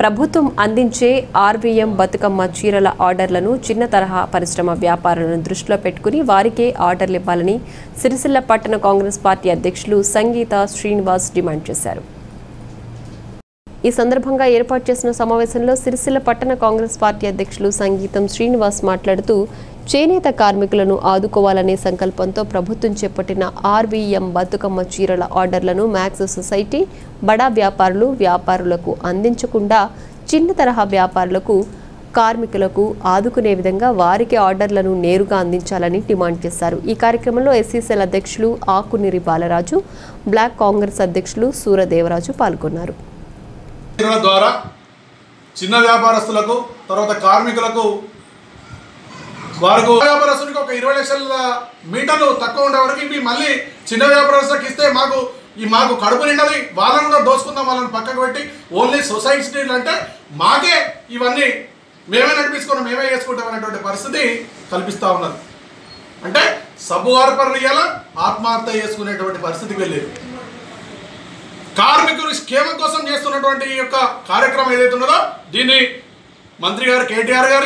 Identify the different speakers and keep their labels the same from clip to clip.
Speaker 1: ప్రభుత్వం అందించే ఆర్వీఎం బతుకమ్మ చీరల ఆర్డర్లను చిన్న తరహా పరిశ్రమ వ్యాపారులను దృష్టిలో పెట్టుకుని వారికే ఆర్డర్లు ఇవ్వాలని సిరిసిల్ల పట్టణ కాంగ్రెస్ పార్టీ అధ్యక్షులు సంగీత శ్రీనివాస్ డిమాండ్ చేశారు. ఈ సందర్భంగా ఏర్పాటు చేసిన సమావేశంలో సిరిసిల్ల పట్టణ కాంగ్రెస్ పార్టీ అధ్యక్షులు సంగీతం శ్రీనివాస్ మాట్లాడుతూ చేనేత కార్మికులను ఆదుకోవాలనే సంకల్పంతో ప్రభుత్వం చేపట్టిన ఆర్వీఎం బతుకమ్మ చీరల ఆర్డర్లను మ్యాక్స్ సొసైటీ బడా వ్యాపారులకు అందించకుండా చిన్న తరహా వ్యాపారులకు కార్మికులకు ఆదుకునే విధంగా వారికి ఆర్డర్లను నేరుగా అందించాలని డిమాండ్ చేశారు. ఈ కార్యక్రమంలో ఎస్సీసీఎల్ అధ్యక్షులు ఆకునీరి బాలరాజు, బ్లాక్ కాంగ్రెస్ అధ్యక్షులు సూరదేవరాజు పాల్గొన్నారు.
Speaker 2: ద్వారా చిన్న వ్యాపారస్తులకు తర్వాత కార్మికులకు వారికి వ్యాపారస్తునికి ఒక 20 లక్షల మీటర్లు తక్కువ ఉండే వరకు ఇవి మళ్ళీ చిన్న వ్యాపారస్తులకు ఇస్తే మాకు కడుపు నిండది, వాళ్ళని కూడా దోచుకుందాం, వాళ్ళని పక్కకు పెట్టి ఓన్లీ సొసైటీ అంటే మాకే ఇవన్నీ మేమే నడిపించుకున్నాం, మేమే చేసుకుంటాం అనేటువంటి పరిస్థితి కల్పిస్తూ ఉన్నది. అంటే సబ్బు వార్పర్యాల ఆత్మహత్య చేసుకునేటువంటి పరిస్థితికి వెళ్ళేది. కార్మికులు క్షేమం కోసం చేస్తున్నటువంటి ఈ యొక్క కార్యక్రమం ఏదైతే ఉన్నదో దీన్ని మంత్రి గారు కేటీఆర్ గారి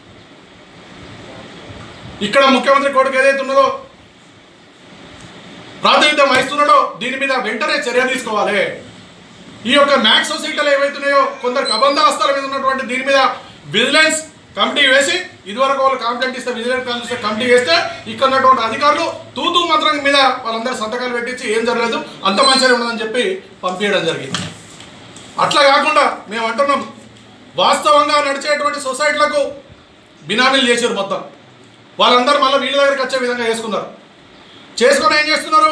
Speaker 2: ఇక్కడ ముఖ్యమంత్రి కొడుకు ఏదైతే ఉన్నదో ప్రాతినిధ్యం వహిస్తున్నాడో దీని మీద వెంటనే చర్య తీసుకోవాలి. ఈ యొక్క మ్యాక్స్ సొసైటీలు ఏవైతున్నాయో కొందరు కబంధ హస్తాల మీద ఉన్నటువంటి దీని మీద విజిలెన్స్ కమిటీ వేసి ఇదివరకు వాళ్ళు కంప్లైంట్ ఇస్తే విజిలెన్స్ కమిటీ వేస్తే ఇక్కడ ఉన్నటువంటి అధికారులు తూతూ మంత్రం మీద వాళ్ళందరూ సంతకాలు పెట్టించి ఏం జరగలేదు అంత మంచిగా ఉండదని చెప్పి పంపించడం జరిగింది. అట్లా కాకుండా మేము అంటున్నాం, వాస్తవంగా నడిచేటువంటి సొసైటీలకు బినామీలు చేశారు మొత్తం. వాళ్ళందరూ మళ్ళీ వీళ్ళ దగ్గరికి వచ్చే విధంగా చేసుకున్నారు. చేసుకొని ఏం చేస్తున్నారు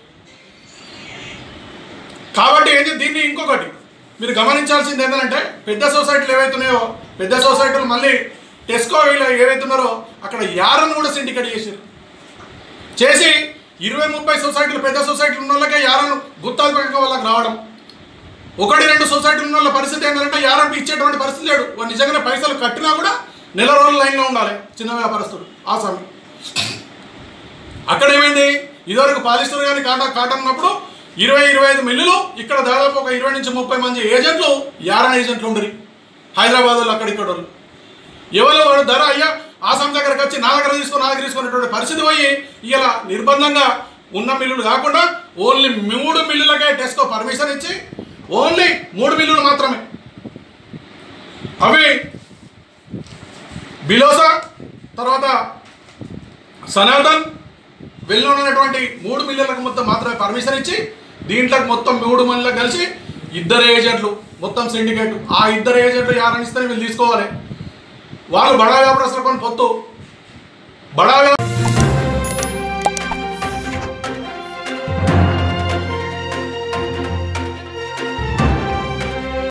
Speaker 2: కాబట్టి దీన్ని ఇంకొకటి మీరు గమనించాల్సింది ఏంటంటే పెద్ద సొసైటీలు ఏవైతున్నాయో పెద్ద సొసైటీలు మళ్ళీ టెస్కో వీళ్ళు ఏవైతున్నారో అక్కడ యారను కూడా సిండికేట్ చేసి 20-30 సొసైటీలు పెద్ద సొసైటీలు ఉన్న వాళ్ళకే యారను గుత్తాధిపతిగా వాళ్ళకి రావడం. 1-2 సొసైటీలు ఉన్న వాళ్ళ పరిస్థితి ఏంటంటే యారను ఇచ్చేటువంటి పరిస్థితి లేడు. వాళ్ళు నిజంగానే పైసలు కట్టినా కూడా నెల రోజుల లైన్లో ఉండాలి చిన్న వ్యాపారస్తుడు. ఆ సమయం అక్కడ ఏమైంది, ఇదివరకు పాలిస్టర్ కానీ కాటన్ ఉన్నప్పుడు 20-25 మిల్లులు ఇక్కడ దాదాపు ఒక 20 నుంచి 30 మంది ఏజెంట్లు యారన్ ఏజెంట్లు ఉండరు హైదరాబాద్ వాళ్ళు అక్కడిక్కడ వాళ్ళు. ఎవరు వాడు ధర అయ్యా ఆసాం దగ్గరకు వచ్చి నా దగ్గర తీసుకునేటువంటి పరిస్థితి పోయి ఇలా నిర్బంధంగా ఉన్న మిల్లులు కాకుండా ఓన్లీ 3 మిల్లులకే టెస్కో పర్మిషన్ ఇచ్చి ఓన్లీ 3 మిల్లులు మాత్రమే అవి బిలోసా తర్వాత సనాతన్ వెల్లోన్ అనేటువంటి 3 మిల్లులకు మొత్తం మాత్రమే పర్మిషన్ ఇచ్చి దీంట్లోకి మొత్తం 3 మందిలకు కలిసి 2 ఏజెంట్లు మొత్తం సిండికేట్. ఆ 2 ఏజెంట్లు యారనిస్తేనే వీళ్ళు తీసుకోవాలి. వాళ్ళు బడా వ్యాపారస్తులు కొని పొత్తు బడా